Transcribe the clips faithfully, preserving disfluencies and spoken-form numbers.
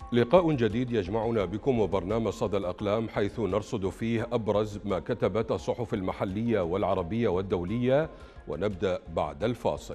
لقاء جديد يجمعنا بكم وبرنامج صدى الأقلام، حيث نرصد فيه أبرز ما كتبت الصحف المحلية والعربية والدولية، ونبدأ بعد الفاصل.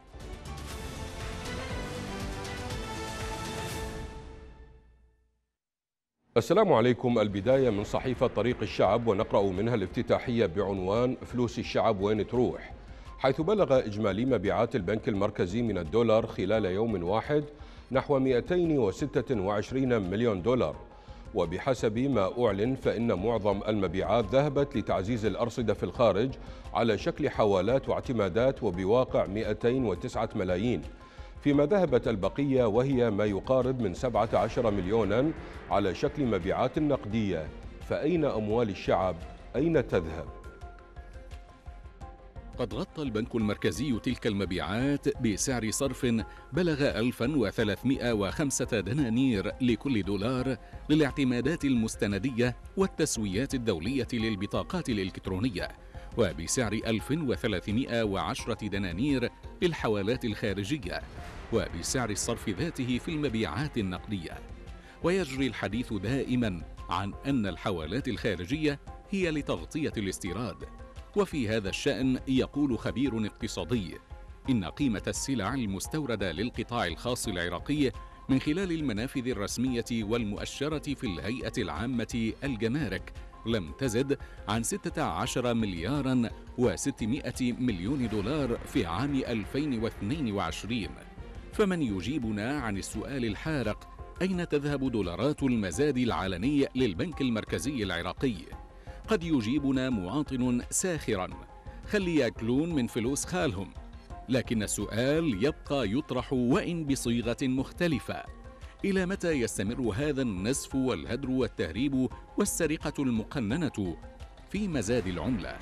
السلام عليكم. البداية من صحيفة طريق الشعب، ونقرأ منها الافتتاحية بعنوان فلوس الشعب وين تروح، حيث بلغ إجمالي مبيعات البنك المركزي من الدولار خلال يوم واحد نحو مئتين وستة وعشرين مليون دولار. وبحسب ما أعلن فإن معظم المبيعات ذهبت لتعزيز الأرصدة في الخارج على شكل حوالات واعتمادات وبواقع مئتين وتسعة ملايين، فيما ذهبت البقية وهي ما يقارب من سبعة عشر مليونا على شكل مبيعات نقدية. فأين أموال الشعب؟ أين تذهب؟ قد غطى البنك المركزي تلك المبيعات بسعر صرف بلغ ألفا وثلاثمئة وخمسة دنانير لكل دولار للاعتمادات المستندية والتسويات الدولية للبطاقات الإلكترونية، وبسعر ألف وثلاثمئة وعشرة دنانير للحوالات الخارجية، وبسعر الصرف ذاته في المبيعات النقدية. ويجري الحديث دائما عن أن الحوالات الخارجية هي لتغطية الاستيراد. وفي هذا الشأن يقول خبير اقتصادي إن قيمة السلع المستوردة للقطاع الخاص العراقي من خلال المنافذ الرسمية والمؤشرة في الهيئة العامة الجمارك لم تزد عن ستة عشر ملياراً وستمئة مليون دولار في عام ألفين واثنين وعشرين. فمن يجيبنا عن السؤال الحارق: أين تذهب دولارات المزاد العلني للبنك المركزي العراقي؟ قد يجيبنا مواطن ساخرا: خلي ياكلون من فلوس خالهم. لكن السؤال يبقى يطرح وإن بصيغة مختلفة: إلى متى يستمر هذا النزف والهدر والتهريب والسرقة المقننة في مزاد العملة؟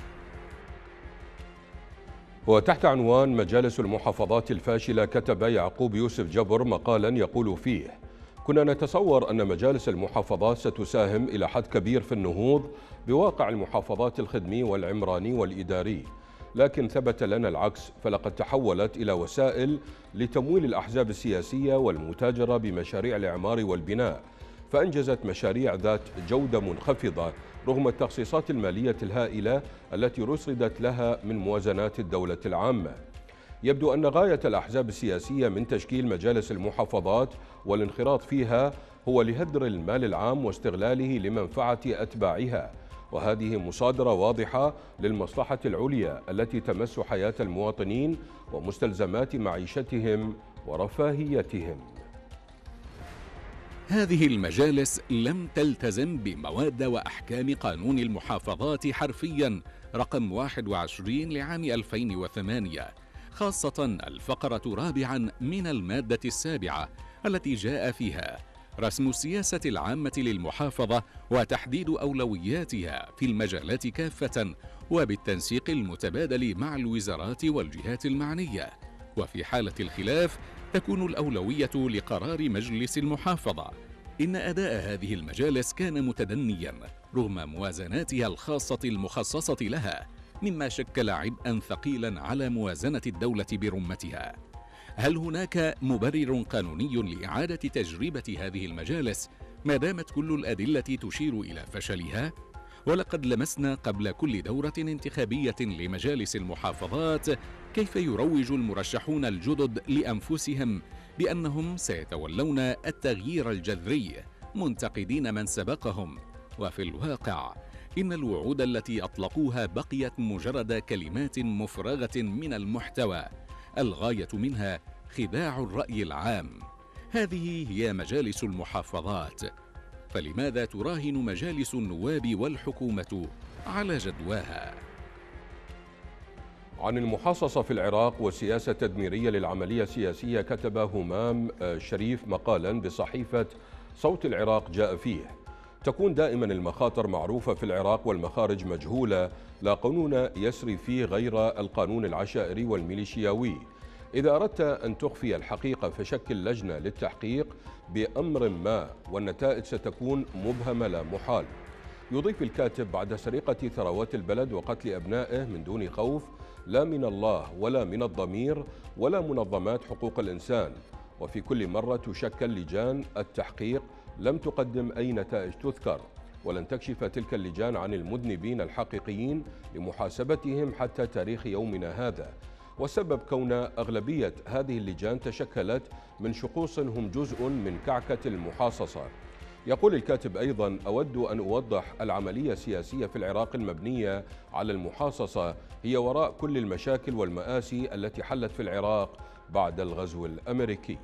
وتحت عنوان مجالس المحافظات الفاشلة، كتب يعقوب يوسف جبر مقالا يقول فيه: كنا نتصور أن مجالس المحافظات ستساهم إلى حد كبير في النهوض بواقع المحافظات الخدمي والعمراني والإداري، لكن ثبت لنا العكس، فلقد تحولت إلى وسائل لتمويل الأحزاب السياسية والمتاجرة بمشاريع الإعمار والبناء، فأنجزت مشاريع ذات جودة منخفضة رغم التخصيصات المالية الهائلة التي رصدت لها من موازنات الدولة العامة. يبدو أن غاية الأحزاب السياسية من تشكيل مجالس المحافظات والانخراط فيها هو لهدر المال العام واستغلاله لمنفعة أتباعها، وهذه مصادرة واضحة للمصلحة العليا التي تمس حياة المواطنين ومستلزمات معيشتهم ورفاهيتهم. هذه المجالس لم تلتزم بمواد وأحكام قانون المحافظات حرفيا رقم واحد وعشرين لعام ألفين وثمانية، خاصة الفقرة رابعا من المادة السابعة التي جاء فيها رسم السياسة العامة للمحافظة وتحديد أولوياتها في المجالات كافة، وبالتنسيق المتبادل مع الوزارات والجهات المعنية، وفي حالة الخلاف تكون الأولوية لقرار مجلس المحافظة. إن أداء هذه المجالس كان متدنيا رغم موازناتها الخاصة المخصصة لها، مما شكل عبئا ثقيلا على موازنة الدولة برمتها. هل هناك مبرر قانوني لإعادة تجربة هذه المجالس ما دامت كل الأدلة تشير إلى فشلها؟ ولقد لمسنا قبل كل دورة انتخابية لمجالس المحافظات كيف يروج المرشحون الجدد لأنفسهم بأنهم سيتولون التغيير الجذري منتقدين من سبقهم، وفي الواقع إن الوعود التي أطلقوها بقيت مجرد كلمات مفرغة من المحتوى، الغاية منها خداع الرأي العام. هذه هي مجالس المحافظات، فلماذا تراهن مجالس النواب والحكومة على جدواها؟ عن المحاصصة في العراق والسياسة التدميرية للعملية السياسية، كتب همام شريف مقالا بصحيفة صوت العراق جاء فيه: تكون دائما المخاطر معروفة في العراق والمخارج مجهولة، لا قانون يسري فيه غير القانون العشائري والميليشياوي. إذا أردت أن تخفي الحقيقة فشكل لجنة للتحقيق بأمر ما، والنتائج ستكون مبهمة لا محال. يضيف الكاتب: بعد سرقة ثروات البلد وقتل أبنائه من دون خوف لا من الله ولا من الضمير ولا منظمات حقوق الإنسان، وفي كل مرة تشكل لجان التحقيق لم تقدم أي نتائج تذكر، ولن تكشف تلك اللجان عن المذنبين الحقيقيين لمحاسبتهم حتى تاريخ يومنا هذا. والسبب كون أغلبية هذه اللجان تشكلت من شخوص هم جزء من كعكة المحاصصة. يقول الكاتب أيضا: أود أن أوضح العملية السياسية في العراق المبنية على المحاصصة هي وراء كل المشاكل والمآسي التي حلت في العراق بعد الغزو الأمريكي.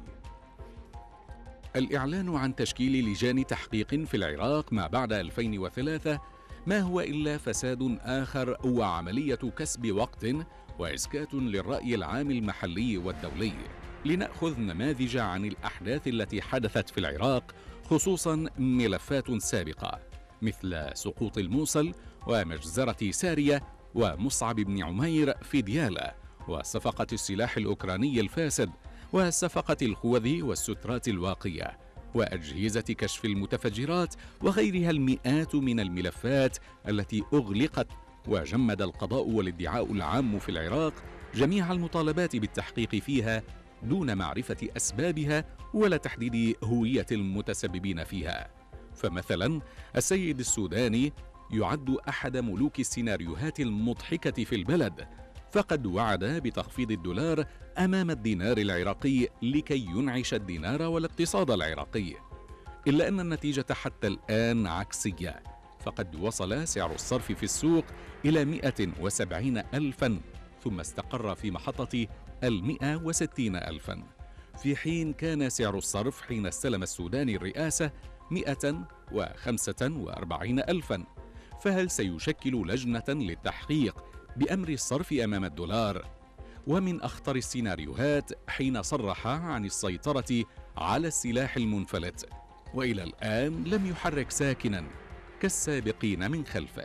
الإعلان عن تشكيل لجان تحقيق في العراق ما بعد ألفين وثلاثة ما هو إلا فساد آخر وعملية كسب وقت وإسكات للرأي العام المحلي والدولي. لنأخذ نماذج عن الأحداث التي حدثت في العراق، خصوصا ملفات سابقة مثل سقوط الموصل ومجزرة سارية ومصعب بن عمير في ديالى، وصفقة السلاح الأوكراني الفاسد، وصفقة الخوذ والسترات الواقية، وأجهزة كشف المتفجرات، وغيرها المئات من الملفات التي أغلقت وجمد القضاء والادعاء العام في العراق جميع المطالبات بالتحقيق فيها دون معرفة أسبابها ولا تحديد هوية المتسببين فيها. فمثلا السيد السوداني يعد أحد ملوك السيناريوهات المضحكة في البلد، فقد وعد بتخفيض الدولار أمام الدينار العراقي لكي ينعش الدينار والاقتصاد العراقي، إلا أن النتيجة حتى الآن عكسية، فقد وصل سعر الصرف في السوق إلى مئة وسبعين ألفا ثم استقر في محطة المئة وستين ألفا، في حين كان سعر الصرف حين استلم السودان الرئاسة مئة وخمسة وأربعين ألفا. فهل سيشكل لجنة للتحقيق بأمر الصرف أمام الدولار؟ ومن أخطر السيناريوهات حين صرح عن السيطرة على السلاح المنفلت، وإلى الآن لم يحرك ساكنا كالسابقين من خلفه.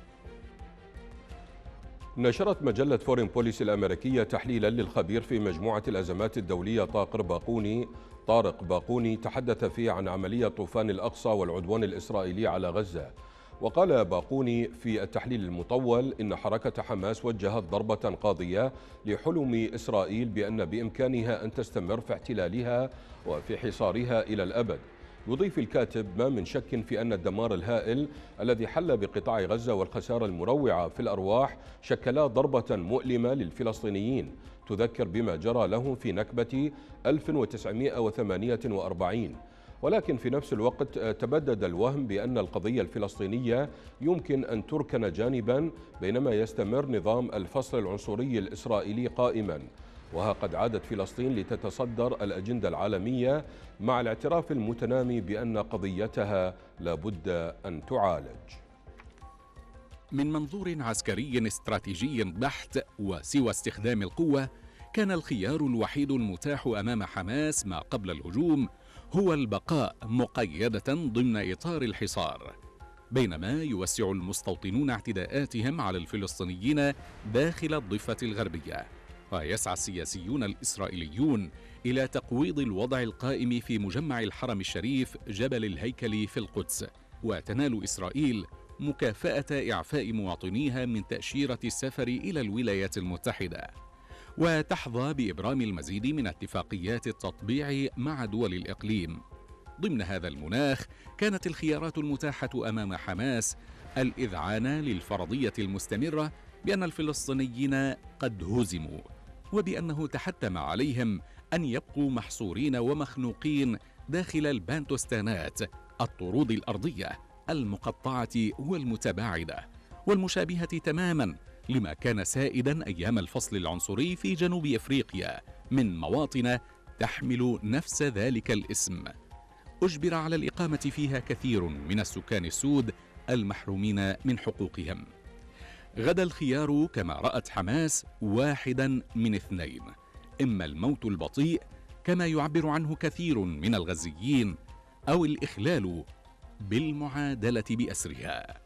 نشرت مجلة فورين بوليسي الأمريكية تحليلا للخبير في مجموعة الأزمات الدولية طارق باقوني طارق باقوني تحدث فيه عن عملية طوفان الأقصى والعدوان الإسرائيلي على غزة. وقال باقوني في التحليل المطول إن حركة حماس وجهت ضربة قاضية لحلم إسرائيل بأن بإمكانها أن تستمر في احتلالها وفي حصارها إلى الأبد. يضيف الكاتب: ما من شك في أن الدمار الهائل الذي حل بقطاع غزة والخسارة المروعة في الأرواح شكلا ضربة مؤلمة للفلسطينيين تذكر بما جرى لهم في نكبة ألف وتسعمئة وثمانية وأربعين. ولكن في نفس الوقت تبدد الوهم بأن القضية الفلسطينية يمكن أن تركن جانبا بينما يستمر نظام الفصل العنصري الإسرائيلي قائما. وها قد عادت فلسطين لتتصدر الأجندة العالمية مع الاعتراف المتنامي بأن قضيتها لابد أن تعالج. من منظور عسكري استراتيجي بحت وسوى استخدام القوة، كان الخيار الوحيد المتاح أمام حماس ما قبل الهجوم هو البقاء مقيدة ضمن إطار الحصار، بينما يوسع المستوطنون اعتداءاتهم على الفلسطينيين داخل الضفة الغربية، ويسعى السياسيون الإسرائيليون إلى تقويض الوضع القائم في مجمع الحرم الشريف جبل الهيكل في القدس، وتنال إسرائيل مكافأة إعفاء مواطنيها من تأشيرة السفر إلى الولايات المتحدة، وتحظى بإبرام المزيد من اتفاقيات التطبيع مع دول الإقليم. ضمن هذا المناخ كانت الخيارات المتاحة أمام حماس الإذعان للفرضية المستمرة بأن الفلسطينيين قد هزموا، وبأنه تحتم عليهم أن يبقوا محصورين ومخنوقين داخل البانتوستانات، الطرود الأرضية المقطعة والمتباعدة، والمشابهة تماما لما كان سائدا أيام الفصل العنصري في جنوب أفريقيا من مواطن تحمل نفس ذلك الاسم، أجبر على الإقامة فيها كثير من السكان السود المحرومين من حقوقهم. غدا الخيار كما رأت حماس واحدا من اثنين: إما الموت البطيء كما يعبر عنه كثير من الغزيين، أو الإخلال بالمعادلة بأسرها.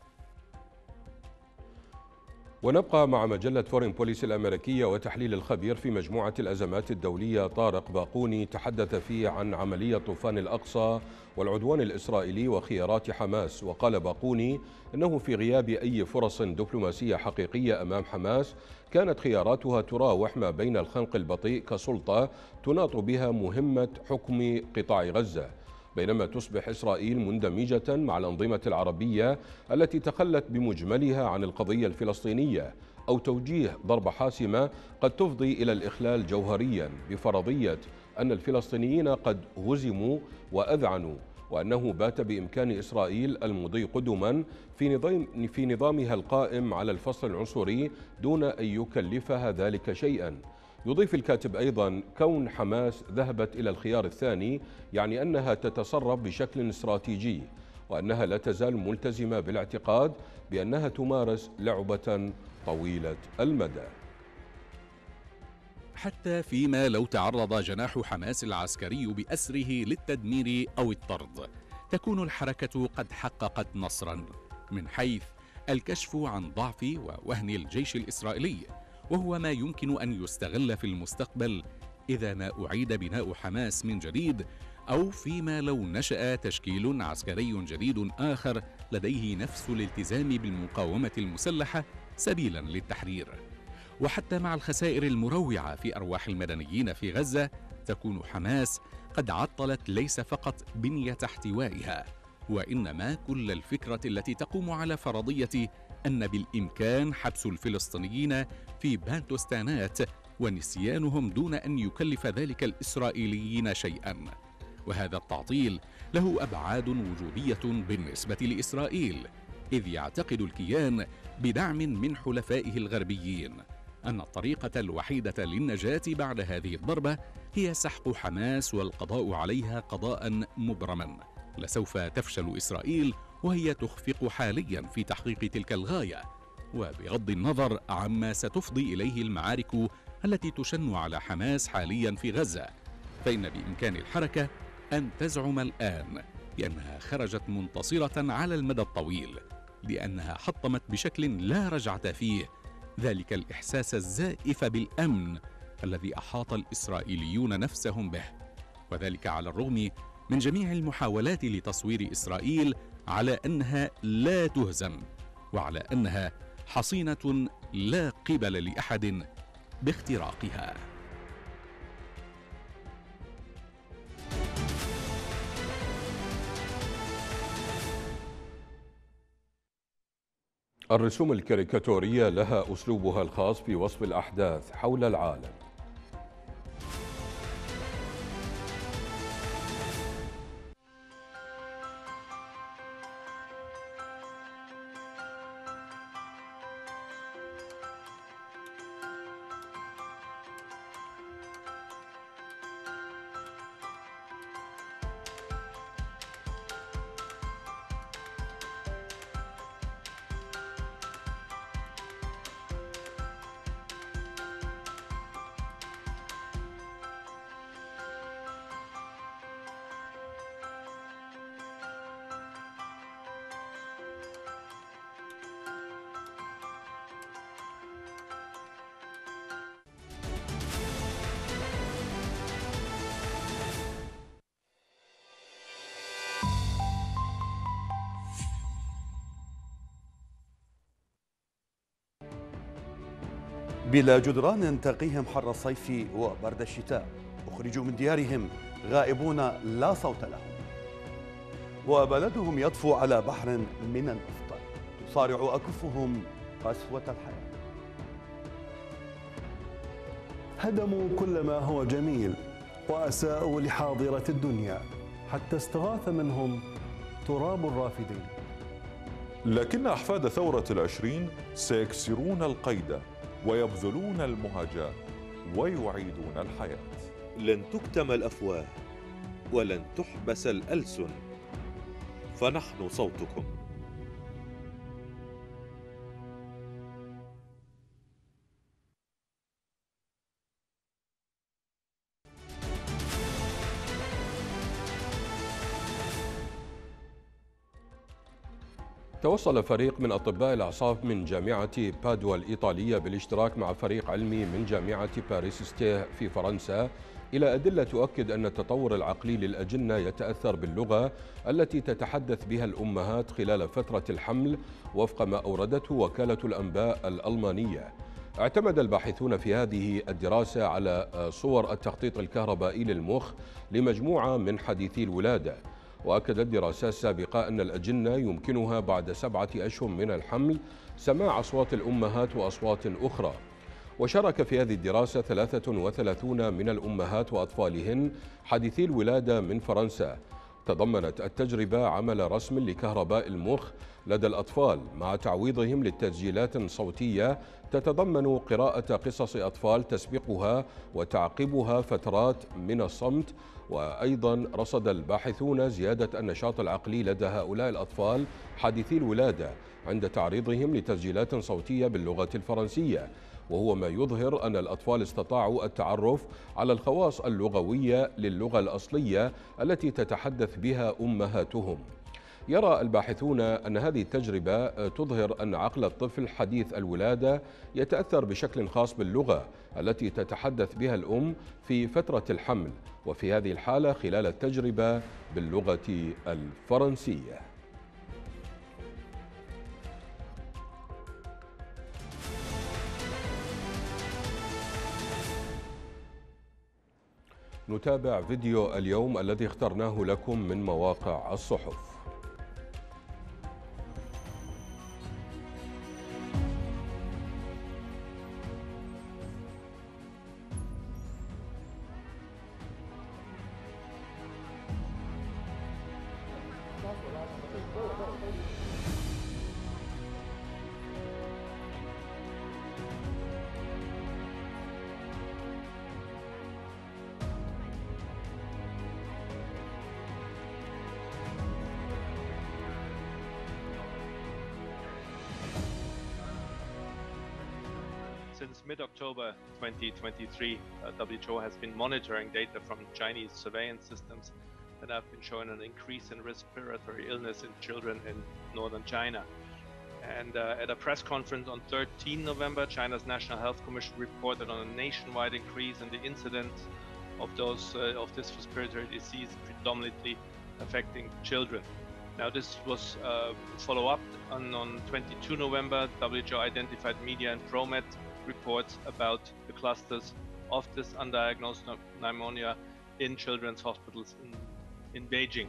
ونبقى مع مجلة فورين بوليسي الأمريكية وتحليل الخبير في مجموعة الأزمات الدولية طارق باقوني تحدث فيه عن عملية طوفان الأقصى والعدوان الإسرائيلي وخيارات حماس. وقال باقوني إنه في غياب أي فرص دبلوماسية حقيقية أمام حماس كانت خياراتها تراوح ما بين الخنق البطيء كسلطة تناط بها مهمة حكم قطاع غزة، بينما تصبح إسرائيل مندمجة مع الأنظمة العربية التي تخلت بمجملها عن القضية الفلسطينية أو توجيه ضربة حاسمة قد تفضي إلى الإخلال جوهريا بفرضية أن الفلسطينيين قد هزموا وأذعنوا، وأنه بات بإمكان إسرائيل المضي قدما في نظام في نظامها القائم على الفصل العنصري دون أن يكلفها ذلك شيئا. يضيف الكاتب أيضا كون حماس ذهبت إلى الخيار الثاني يعني أنها تتصرف بشكل استراتيجي، وأنها لا تزال ملتزمة بالاعتقاد بأنها تمارس لعبة طويلة المدى. حتى فيما لو تعرض جناح حماس العسكري بأسره للتدمير أو الطرد، تكون الحركة قد حققت نصرا من حيث الكشف عن ضعف ووهن الجيش الإسرائيلي، وهو ما يمكن أن يستغل في المستقبل إذا ما أعيد بناء حماس من جديد، أو فيما لو نشأ تشكيل عسكري جديد آخر لديه نفس الالتزام بالمقاومة المسلحة سبيلا للتحرير. وحتى مع الخسائر المروعة في أرواح المدنيين في غزة، تكون حماس قد عطلت ليس فقط بنية احتوائها، وإنما كل الفكرة التي تقوم على فرضية أن بالإمكان حبس الفلسطينيين في بانتوستانات ونسيانهم دون أن يكلف ذلك الإسرائيليين شيئا. وهذا التعطيل له أبعاد وجودية بالنسبة لإسرائيل، إذ يعتقد الكيان بدعم من حلفائه الغربيين أن الطريقة الوحيدة للنجاة بعد هذه الضربة هي سحق حماس والقضاء عليها قضاء مبرما. لسوف تفشل إسرائيل وهي تخفق حاليا في تحقيق تلك الغاية، وبغض النظر عما ستفضي إليه المعارك التي تشن على حماس حاليا في غزة، فإن بإمكان الحركة أن تزعم الآن بأنها خرجت منتصرة على المدى الطويل، لأنها حطمت بشكل لا رجعة فيه ذلك الإحساس الزائف بالأمن الذي أحاط الإسرائيليون نفسهم به، وذلك على الرغم من جميع المحاولات لتصوير إسرائيل على أنها لا تهزم، وعلى أنها حصينة لا قبل لأحد باختراقها. الرسوم الكاريكاتورية لها أسلوبها الخاص في وصف الأحداث حول العالم. بلا جدران تقيهم حر الصيف وبرد الشتاء، أخرجوا من ديارهم غائبون لا صوت لهم، وبلدهم يطفو على بحر من النفط، تصارع أكفهم قسوة الحياة. هدموا كل ما هو جميل وأساءوا لحاضرة الدنيا حتى استغاث منهم تراب الرافدين. لكن أحفاد ثورة العشرين سيكسرون القيد ويبذلون المهجة ويعيدون الحياة. لن تكتم الأفواه ولن تحبس الألسن، فنحن صوتكم. توصل فريق من أطباء الأعصاب من جامعة بادوا الإيطالية بالاشتراك مع فريق علمي من جامعة باريس ستيه في فرنسا إلى أدلة تؤكد أن التطور العقلي للأجنة يتأثر باللغة التي تتحدث بها الأمهات خلال فترة الحمل، وفق ما أوردته وكالة الأنباء الألمانية. اعتمد الباحثون في هذه الدراسة على صور التخطيط الكهربائي للمخ لمجموعة من حديثي الولادة، وأكدت دراسات سابقة أن الأجنة يمكنها بعد سبعة أشهر من الحمل سماع أصوات الأمهات وأصوات أخرى. وشارك في هذه الدراسة ثلاثة وثلاثين من الأمهات وأطفالهن حديثي الولادة من فرنسا. تضمنت التجربة عمل رسم لكهرباء المخ لدى الأطفال مع تعويضهم للتسجيلات صوتية تتضمن قراءة قصص أطفال تسبقها وتعقبها فترات من الصمت. وأيضا رصد الباحثون زيادة النشاط العقلي لدى هؤلاء الأطفال حديثي الولادة عند تعريضهم لتسجيلات صوتية باللغة الفرنسية، وهو ما يظهر أن الأطفال استطاعوا التعرف على الخواص اللغوية للغة الأصلية التي تتحدث بها أمهاتهم. يرى الباحثون أن هذه التجربة تظهر أن عقل الطفل حديث الولادة يتأثر بشكل خاص باللغة التي تتحدث بها الأم في فترة الحمل، وفي هذه الحالة خلال التجربة باللغة الفرنسية. نتابع فيديو اليوم الذي اخترناه لكم من مواقع الصحف. Since mid-October twenty twenty-three, uh, W H O has been monitoring data from Chinese surveillance systems that have been showing an increase in respiratory illness in children in northern China. And uh, at a press conference on thirteenth November, China's National Health Commission reported on a nationwide increase in the incidence of those uh, of this respiratory disease, predominantly affecting children. Now, this was uh, follow-up on, on twenty-second November. W H O identified media and ProMed reports about the clusters of this undiagnosed pneumonia in children's hospitals in, in Beijing.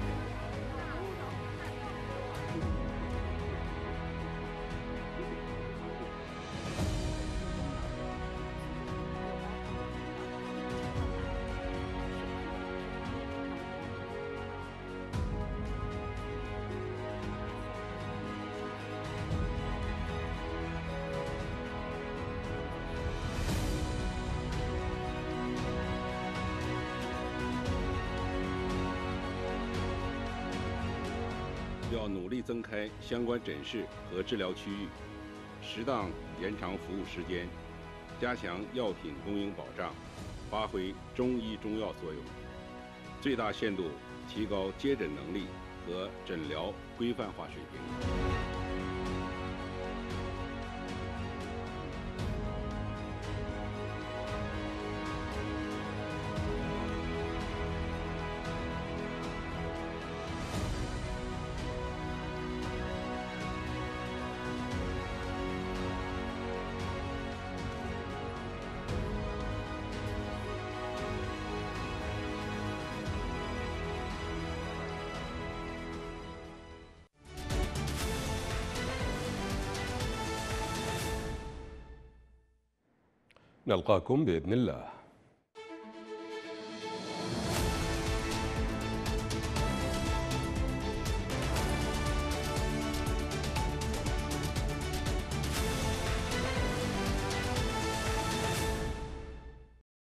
Thank 要努力增开相关诊室和治疗区域，适当延长服务时间，加强药品供应保障，发挥中医中药作用，最大限度提高接诊能力和诊疗规范化水平。 نلقاكم بإذن الله.